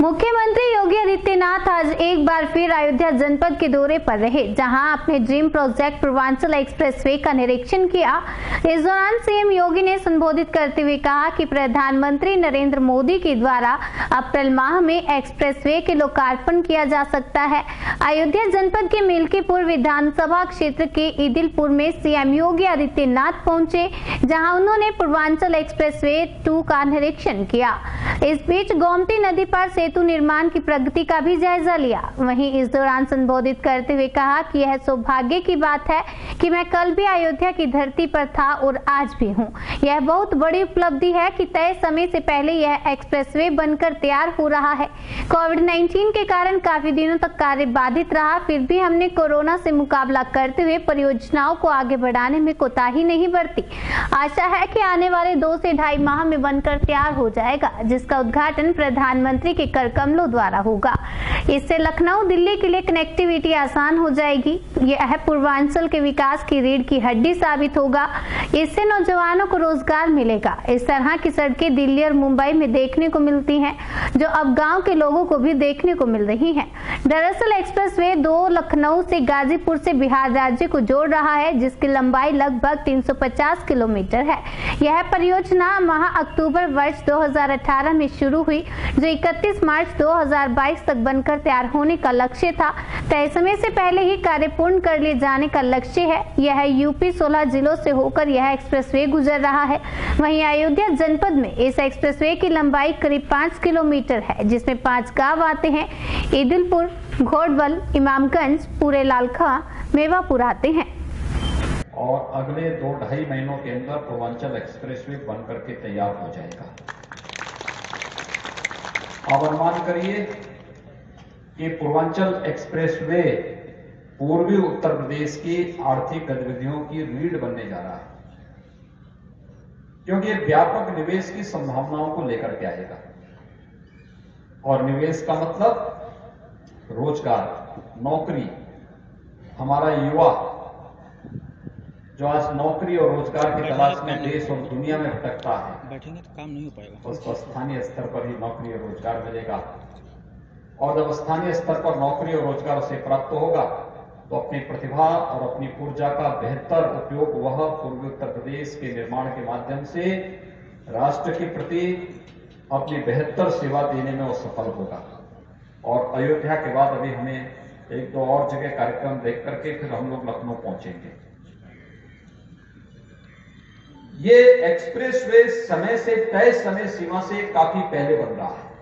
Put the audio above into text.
मुख्यमंत्री योगी आदित्यनाथ आज एक बार फिर अयोध्या जनपद के दौरे पर रहे, जहां अपने ड्रीम प्रोजेक्ट पूर्वांचल एक्सप्रेसवे का निरीक्षण किया। इस दौरान सीएम योगी ने संबोधित करते हुए कहा कि प्रधानमंत्री नरेंद्र मोदी के द्वारा अप्रैल माह में एक्सप्रेसवे के लोकार्पण किया जा सकता है। अयोध्या जनपद के मिल्कीपुर विधानसभा क्षेत्र के ईदिलपुर में सीएम योगी आदित्यनाथ पहुंचे, जहां उन्होंने पूर्वांचल एक्सप्रेसवे 2 का निरीक्षण किया। इस बीच गोमती नदी पर सेतु निर्माण की प्रगति का भी जायजा लिया। वहीं इस दौरान संबोधित करते हुए कहा कि यह सौभाग्य की बात है कि मैं कल भी अयोध्या की धरती पर था और आज भी हूं। यह बहुत बड़ी उपलब्धि है कि तय समय से पहले यह एक्सप्रेसवे बनकर तैयार हो रहा है। कोविड-19 के कारण काफी दिनों तक कार्य बाधित रहा, फिर भी हमने कोरोना से मुकाबला करते हुए परियोजनाओं को आगे बढ़ाने में कोताही नहीं बरती। आशा है कि आने वाले 2 से ढाई माह में बनकर तैयार हो जाएगा, जिसका उद्घाटन प्रधानमंत्री के कर कमलों द्वारा होगा। इससे लखनऊ दिल्ली के लिए कनेक्टिविटी आसान हो जाएगी। यह पूर्वांचल के विकास की रीढ़ की हड्डी साबित होगा। इससे नौजवानों को रोजगार मिलेगा। इस तरह की सड़कें दिल्ली और मुंबई में देखने को मिलती हैं, जो अब गांव के लोगों को भी देखने को मिल रही हैं। दरअसल एक्सप्रेसवे 2 लखनऊ से गाजीपुर से बिहार राज्य को जोड़ रहा है, जिसकी लंबाई लगभग 350 किलोमीटर है। यह परियोजना माह अक्टूबर वर्ष 2018 में शुरू हुई, जो 31 मार्च 2022 तक बनकर तैयार होने का लक्ष्य था। तय समय से पहले ही कार्य पूर्ण कर लिए जाने का लक्ष्य है। यह यूपी 16 जिलों से होकर यह एक्सप्रेसवे गुजर रहा है। वहीं अयोध्या जनपद में इस एक्सप्रेसवे की लंबाई करीब 5 किलोमीटर है, जिसमें 5 गांव आते हैं। ईदिलपुर, घोड़बल, इमामगंज, पूरे लालखा, मेवापुर आते हैं। और अगले 2-2.5 महीनों के अंदर पूर्वांचल एक्सप्रेसवे बनकर के तैयार हो जाएगा। अब अनुमान करिए कि पूर्वांचल एक्सप्रेसवे पूर्वी उत्तर प्रदेश की आर्थिक गतिविधियों की रीढ़ बनने जा रहा है, क्योंकि ये व्यापक निवेश की संभावनाओं को लेकर के आएगा। और निवेश का मतलब रोजगार, नौकरी। हमारा युवा जो आज नौकरी और रोजगार की तलाश में देश और दुनिया में भटकता है, बैठेंगे तो काम नहीं हो पाएगा। उसको स्थानीय स्तर पर ही नौकरी और रोजगार मिलेगा। और जब स्थानीय स्तर पर नौकरी और रोजगार उसे प्राप्त होगा, तो अपनी प्रतिभा और अपनी ऊर्जा का बेहतर उपयोग वह पूर्वी उत्तर प्रदेश के निर्माण के माध्यम से राष्ट्र के प्रति अपनी बेहतर सेवा देने में वो सफल होगा। और अयोध्या के बाद अभी हमें 1-2 और जगह कार्यक्रम देख करके फिर हम लोग लखनऊ पहुंचेंगे। ये एक्सप्रेसवे समय से तय समय सीमा से काफी पहले बन रहा है।